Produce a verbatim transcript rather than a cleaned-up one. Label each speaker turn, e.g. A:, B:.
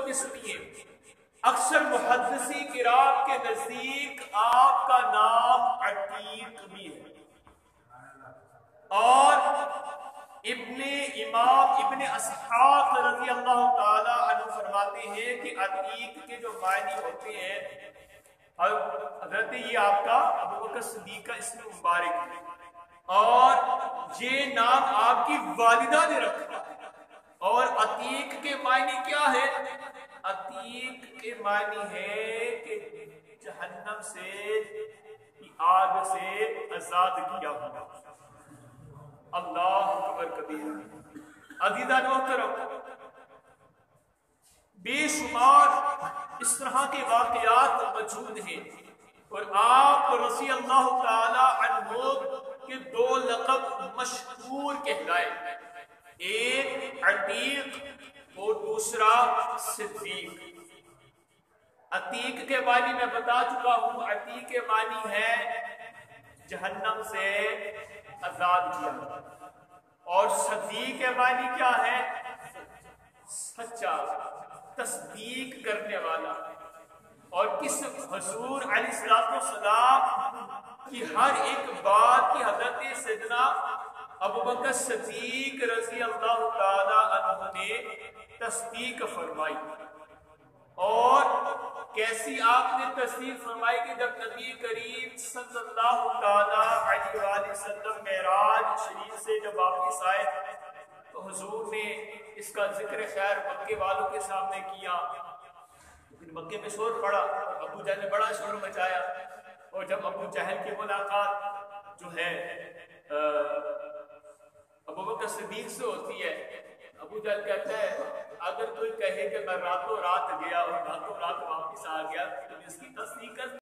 A: بھی سنیے، اکثر محدثی کرام کے نزدیک آپ کا نام عتیق بھی ہے، اور ابن امام ابن اسحاق رضی اللہ تعالی عنہ فرماتے ہیں کہ عتیق کے جو معنی ہوتے ہیں، حضرت یہ آپ کا ابو بکر صدیق کا اسم مبارک ہے، اور یہ نام آپ کی والدہ نے رکھا، اور عتیق کے معنی کیا ہے؟ عتیق کے معنی ہے کہ جہنم سے آگ سے آزاد کیا ہوا۔ اللہ اکبر کبیر۔ عزیزان محترم، بے شمار اس طرح کے واقعات موجود ہیں، اور آپ رضی اللہ تعالی عنہ کے دو لقب مشہور کہلائے، ایک عتیق اور دوسرا صدیق۔ عتیق کے معنی میں بتا چکا ہوں، عتیق کے معنی ہے جہنم سے آزاد کیا، اور صدیق کے معنی کیا ہے؟ سچا، تصدیق کرنے والا۔ اور کس حضور علیہ السلام کی ہر ایک بات کی حضرت سیدنا ابو بکر صدیق رضی اللہ تعالی عنہ نے تصدیق فرمائی۔ اور کیسی آپ نے تصدیق فرمائی کہ جب نبی کریم صلی اللہ تعالی علیہ وآلہ وسلم معراج شریف سے جب واپس آئے تو حضور نے اس کا ذکر خیر مکے والوں کے سامنے کیا، لیکن مکے میں شور پڑا، ابو جہل نے بڑا شور مچایا، اور جب ابو جہل کی ملاقات جو ہے ابو بکر صدیق سے ہوتی ہے، ابو جہل کہتا ہے اگر کوئی کہے کہ میں راتوں رات گیا اور راتوں رات واپس آ گیا تو اس کی تصدیق کر